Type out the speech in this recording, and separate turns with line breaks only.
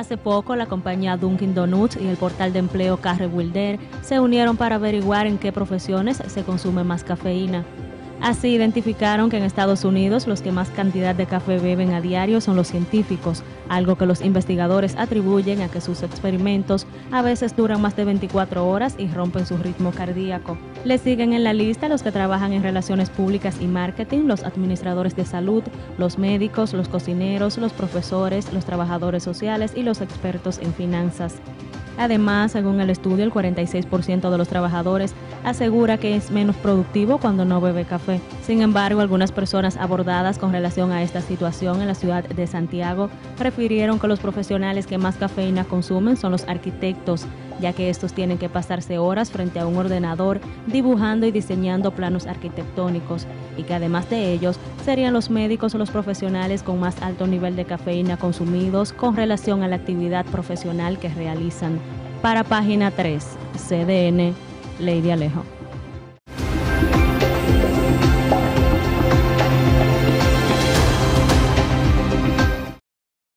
Hace poco, la compañía Dunkin' Donuts y el portal de empleo Carre Wilder se unieron para averiguar en qué profesiones se consume más cafeína. Así identificaron que en Estados Unidos los que más cantidad de café beben a diario son los científicos, algo que los investigadores atribuyen a que sus experimentos a veces duran más de 24 horas y rompen su ritmo cardíaco. Le siguen en la lista los que trabajan en relaciones públicas y marketing, los administradores de salud, los médicos, los cocineros, los profesores, los trabajadores sociales y los expertos en finanzas. Además, según el estudio, el 46% de los trabajadores asegura que es menos productivo cuando no bebe café. Sin embargo, algunas personas abordadas con relación a esta situación en la ciudad de Santiago refirieron que los profesionales que más cafeína consumen son los arquitectos, ya que estos tienen que pasarse horas frente a un ordenador dibujando y diseñando planos arquitectónicos, y que además de ellos serían los médicos o los profesionales con más alto nivel de cafeína consumidos con relación a la actividad profesional que realizan. Para Página 3, CDN, Lady Alejo.